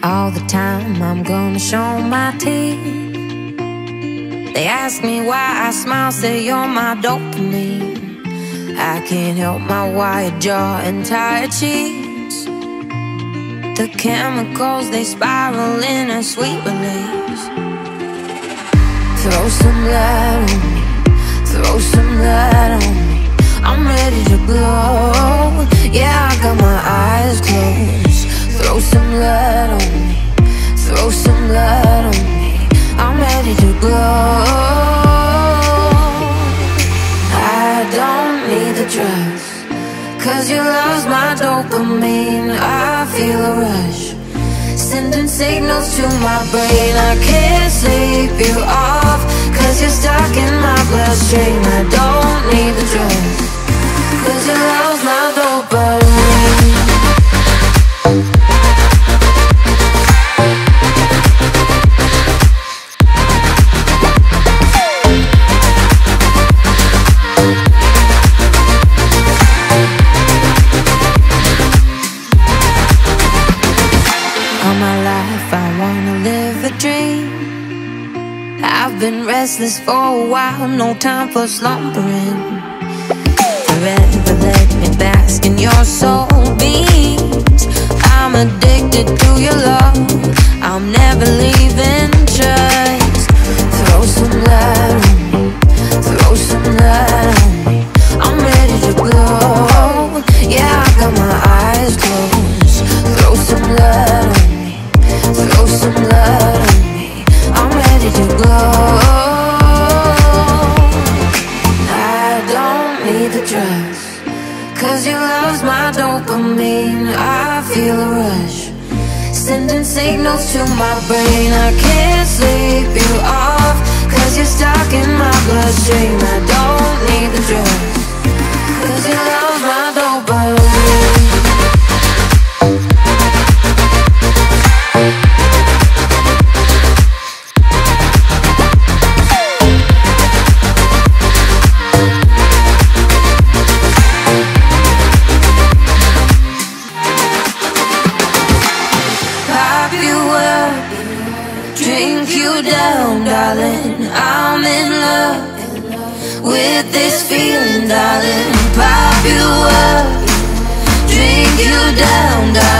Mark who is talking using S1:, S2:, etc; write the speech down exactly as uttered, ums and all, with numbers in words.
S1: All the time I'm gonna show my teeth. They ask me why I smile, say you're my dopamine. I can't help my wired jaw and tired cheeks. The chemicals, they spiral in a sweet release. Throw some light on me, throw some light on me. I'm ready to glow. Yeah, I got my eyes closed. Throw some light on me, throw some light on me. I'm ready to glow. I don't need the drugs, cause your love's my dopamine. I feel a rush, sending signals to my brain. I can't sleep you off, cause you're stuck in my bloodstream. I don't need the drugs, cause your love's my dopamine. I've been restless for a while, no time for slumbering. Forever let me bask in your soul beams. I'm addicted to your love, I'm never leaving. Just throw some light on me, throw some light on me. I'm ready to glow. Yeah, I got my eyes closed. Throw some light on me, throw some light on me. I'm ready to glow. I don't need the drugs, cause your love's my dopamine. I feel a rush, sending signals to my brain. I can't sleep you off, cause you're stuck in my bloodstream. I don't need the drugs, cause your love's my dopamine. Drink you down, darling. I'm in love with this feeling, darling. Pop you up, drink you down, darling.